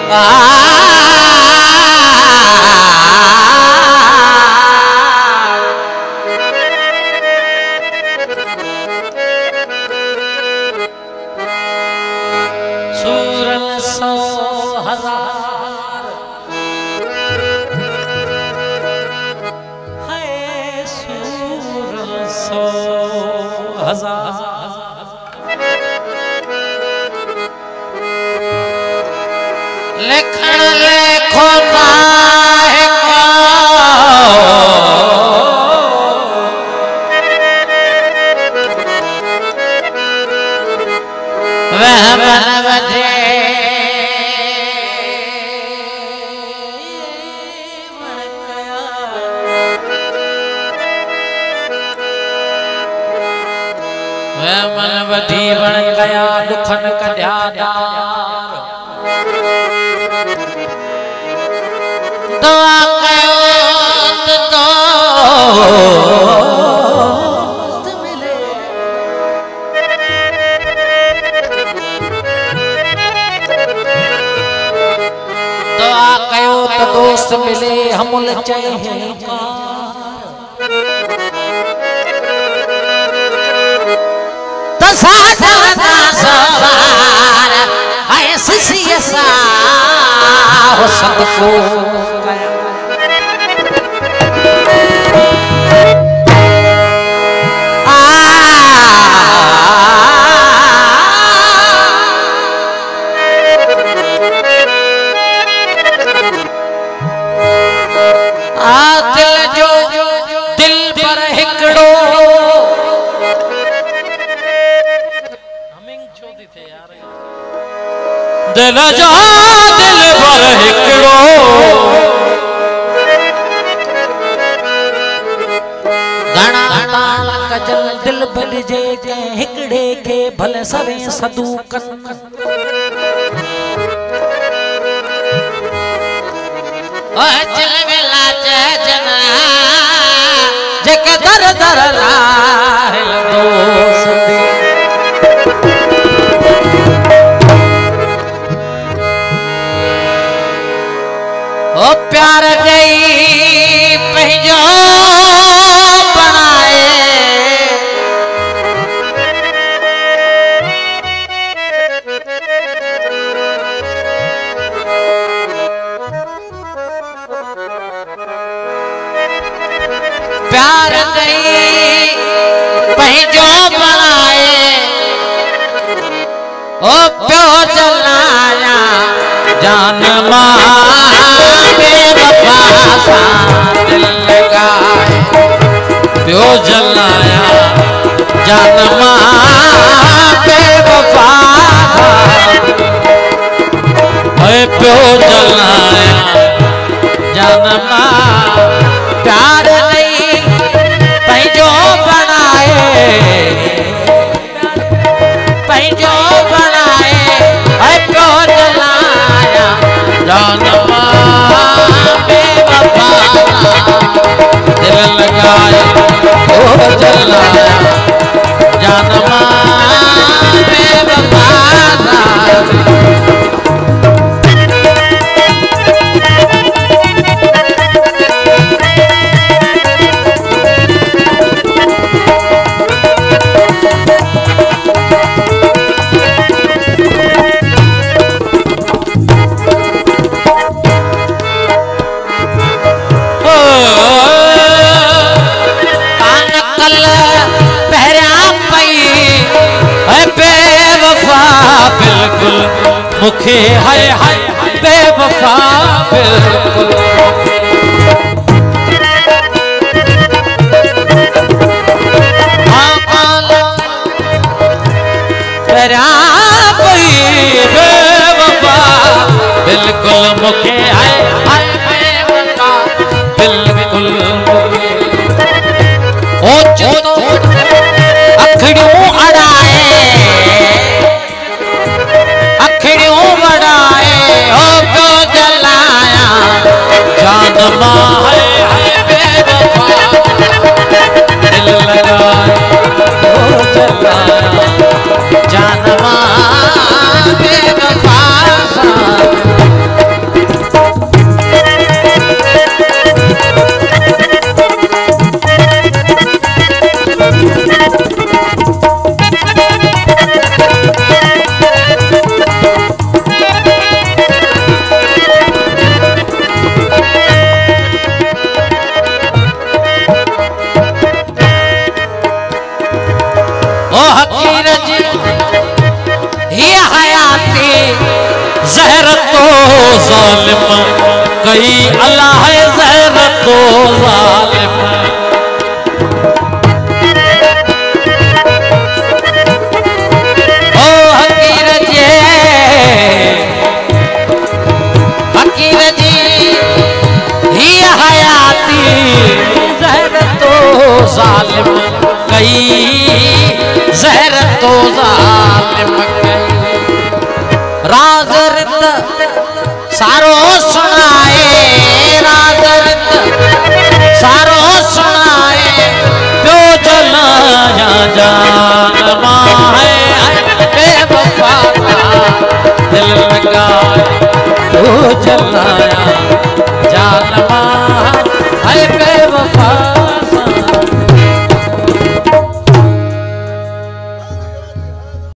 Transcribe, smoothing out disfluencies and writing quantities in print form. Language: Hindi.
लिखण लेखो ना है वह मन बजे वह मन बधी बण गया दुखन कढ़िया दुआ कयो तो मिले दुआ कयो तो दोस्त मिले हमल चाहे तसादा सवार ऐसी सियासा हो सबको दिल पर हिकड़ो दिल जो दिल पर हिकड़ो घणा ताल कजल दिल भरजे के हिकड़े के भले सवे सदूकन ओ चल वेला जना जक दर दर लाहिल दोस्ती ओ प्यार गई पंहिंजो बनाए प्यार गई पंहिंजो बनाए ओ प्यो जलाया जान दिल लगाए प्यो जलाया जान बेवफा प्यो जलाया जान प्यार नहीं पंहिंजो बनाए पंहिंजो बनाए प्यो जलाया जान दिल लगाए ओ जलाया जान बेवफा बिल्कुल मुखे हाय हाय बेवफा बिल्कुल बेवफा बिल्कुल मुखे हाय हाय बेवफा बिल्कुल ओ जो अखड़ियों अड़ाए अखड़ियों बढ़ाए हो तो जलाया जान माए बेवफा दिल लगाए हो जलाया जान माए बेवफा हकीर जी ये हयाती जहर तो जालिम कई अल्लाह जहर तो जालिम। ओ हकीर जी ये हयाती जहर तो जालिम कई जहर तो जालिम कई। राज रित सारो सुनाए राज रित सारो सुनाए प्यो जलाया जान माए बेवफा का दिल लगाए प्यो जलाया